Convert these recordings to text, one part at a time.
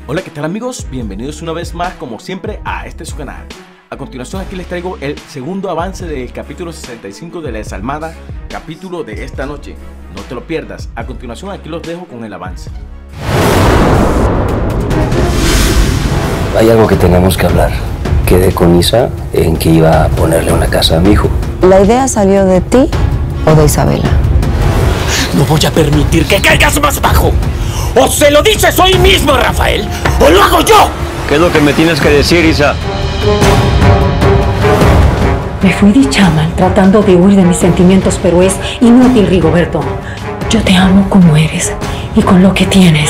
Hola, ¿qué tal amigos? Bienvenidos una vez más, como siempre, a este su canal. A continuación aquí les traigo el segundo avance del capítulo 65 de La Desalmada, capítulo de esta noche. No te lo pierdas. A continuación aquí los dejo con el avance. Hay algo que tenemos que hablar. Quedé con Isa en que iba a ponerle una casa a mi hijo. ¿La idea salió de ti o de Isabela? No voy a permitir que caigas más bajo. O se lo dices hoy mismo, Rafael, o lo hago yo. ¿Qué es lo que me tienes que decir, Isa? Me fui de chama tratando de huir de mis sentimientos, pero es inútil, Rigoberto. Yo te amo como eres y con lo que tienes.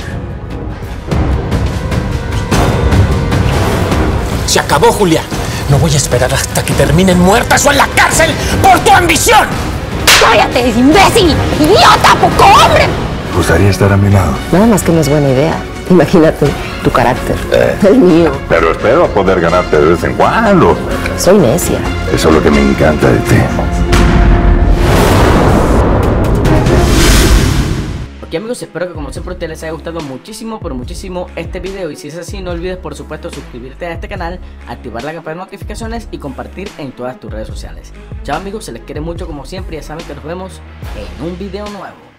Se acabó, Julia. No voy a esperar hasta que terminen muertas o en la cárcel por tu ambición. ¡Cállate, imbécil! ¡Idiota, poco hombre! ¿Te gustaría estar a mi lado? Nada más que no es buena idea. Imagínate tu carácter. El mío. Pero espero poder ganarte de vez en cuando. Soy necia. Eso es lo que me encanta de ti. Ok amigos, espero que como siempre a ustedes les haya gustado muchísimo, pero muchísimo este video. Y si es así, no olvides por supuesto suscribirte a este canal, activar la campana de notificaciones y compartir en todas tus redes sociales. Chao amigos, se les quiere mucho como siempre y ya saben que nos vemos en un video nuevo.